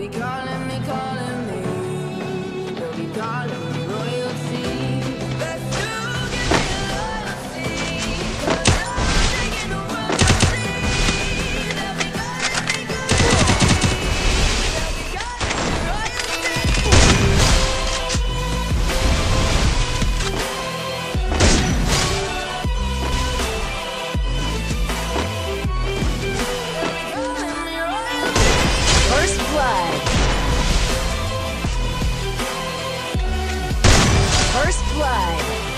calling me, calling me. They'll be calling me royalty. Let's do give me loyalty. 'Cause I'm taking the world to see. They'll be calling me, they'll be calling me royalty. Calling me royalty. First blood. First blood.